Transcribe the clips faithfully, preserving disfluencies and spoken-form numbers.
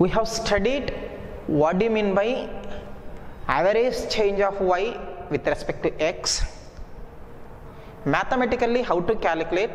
We have studied what do you mean by average change of y with respect to x, mathematically how to calculate,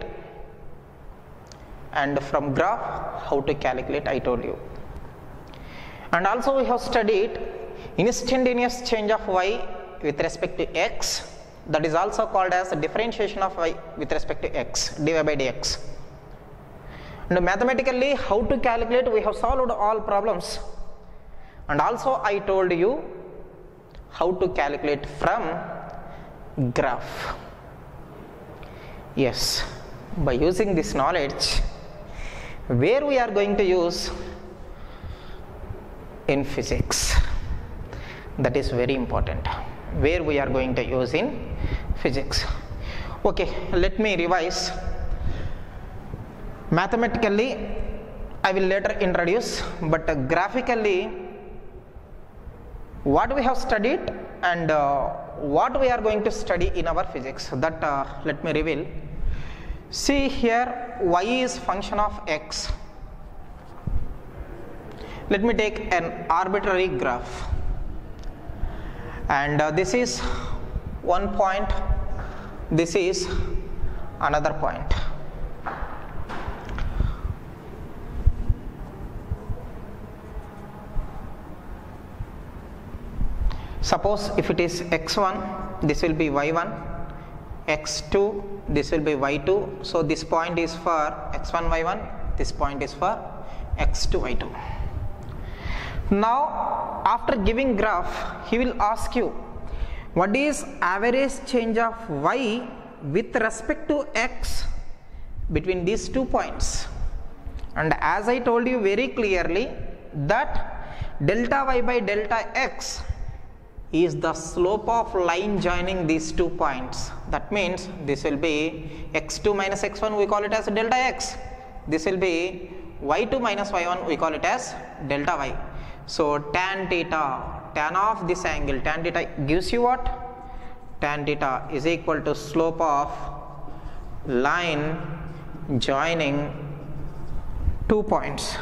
and from graph how to calculate, I told you. And also we have studied instantaneous change of y with respect to x, that is also called as differentiation of y with respect to x, dy by dx. And mathematically how to calculate, we have solved all problems, and also I told you how to calculate from graph. Yes, by using this knowledge, where we are going to use in physics, that is very important, where we are going to use in physics. Okay, let me revise. Mathematically I will later introduce, but uh, graphically what we have studied and uh, what we are going to study in our physics, that uh, let me reveal. See here, y is function of x. Let me take an arbitrary graph, and uh, this is one point, this is another point. Suppose if it is x one, this will be y one, x two, this will be y two. So this point is for x one, y one, this point is for x two, y two. Now after giving graph, he will ask you what is average change of y with respect to x between these two points. And as I told you very clearly that delta y by delta x is the slope of line joining these two points. That means this will be x two minus x one, we call it as delta x. This will be y two minus y one, we call it as delta y. So tan theta, tan of this angle, tan theta gives you what? Tan theta is equal to slope of line joining two points.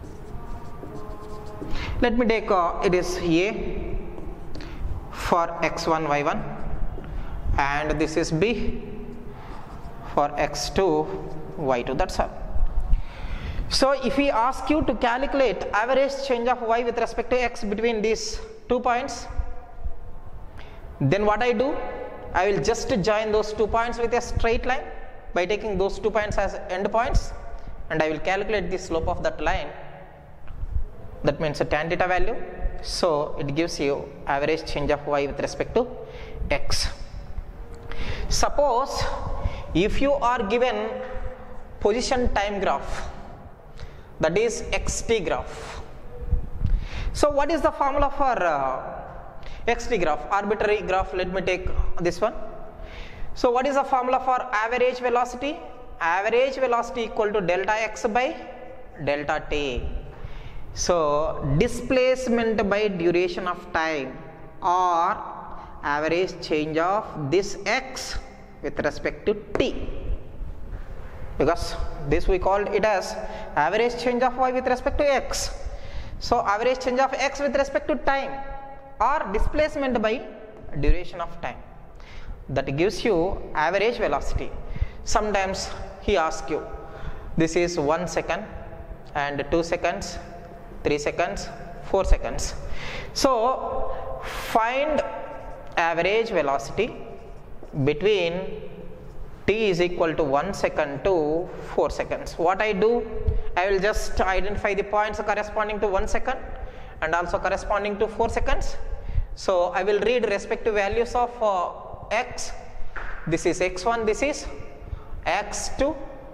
Let me take uh, it is A for x one, y one, and this is B for x two, y two. That's all. So if we ask you to calculate average change of y with respect to x between these two points, then what I do, I will just join those two points with a straight line by taking those two points as end points, and I will calculate the slope of that line. That means a tan theta value. So it gives you average change of y with respect to x. Suppose if you are given position time graph, that is xt graph. So what is the formula for uh, xt graph, arbitrary graph? Let me take this one. So what is the formula for average velocity? Average velocity equal to delta x by delta t. So displacement by duration of time, or average change of this x with respect to t, because this we called it as average change of y with respect to x. So average change of x with respect to time, or displacement by duration of time, that gives you average velocity. Sometimes he asks you, this is one second and two seconds, three seconds, four seconds. So find average velocity between t is equal to one second to four seconds. What I do, I will just identify the points corresponding to one second and also corresponding to four seconds. So I will read respective values of uh, x. This is x one, this is x two.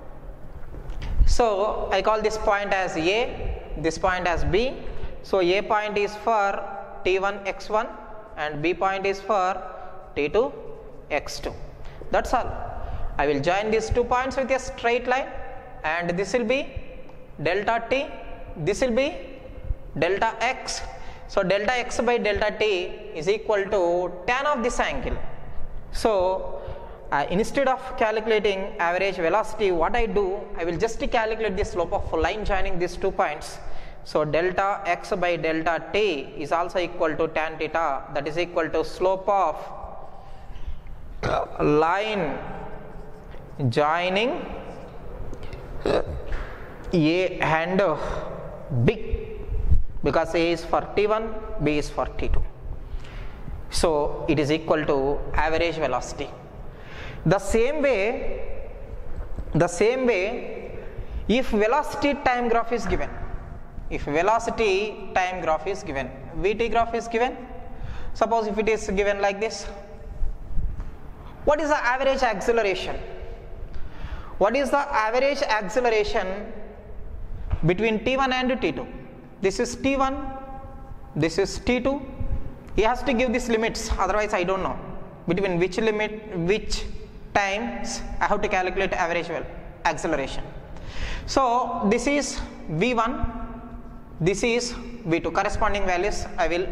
So I call this point as A, this point as B. So A point is for t one x one and B point is for t two x two. That's all. I will join these two points with a straight line, and this will be delta t, this will be delta x. So delta x by delta t is equal to tan of this angle. So uh, instead of calculating average velocity, what I do, I will just calculate the slope of line joining these two points. So delta x by delta t is also equal to tan theta, that is equal to slope of line joining A and B, because A is for T one, B is for T two. So it is equal to average velocity. The same way, the same way, if velocity time graph is given, if velocity time graph is given, V T graph is given, suppose if it is given like this, what is the average acceleration? What is the average acceleration between T one and T two? This is T one, this is T two. He has to give these limits, otherwise I don't know between which limit, which times I have to calculate average acceleration. So this is V one, this is V two, corresponding values I will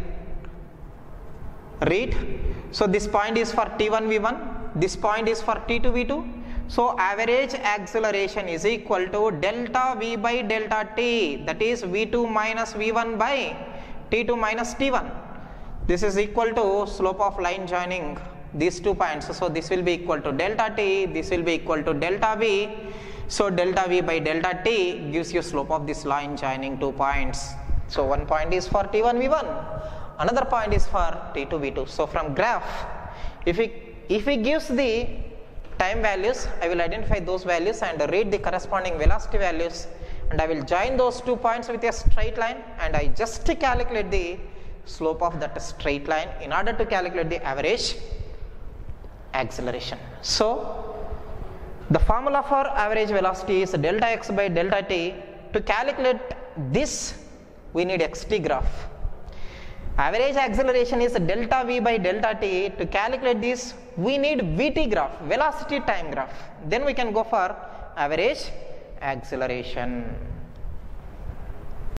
read. So this point is for T one V one, this point is for T two V two. So average acceleration is equal to delta V by delta T, that is V two minus V one by T two minus T one. This is equal to slope of line joining these two points. So this will be equal to delta T, this will be equal to delta V. So delta V by delta T gives you slope of this line joining two points. So one point is for T one V one, another point is for T two V two. So from graph, if he, if he gives the time values, I will identify those values and read the corresponding velocity values, and I will join those two points with a straight line, and I just calculate the slope of that straight line in order to calculate the average acceleration. So the formula for average velocity is delta x by delta t. To calculate this, we need xt graph. Average acceleration is delta v by delta t. To calculate this, we need vt graph, velocity time graph. Then we can go for average acceleration.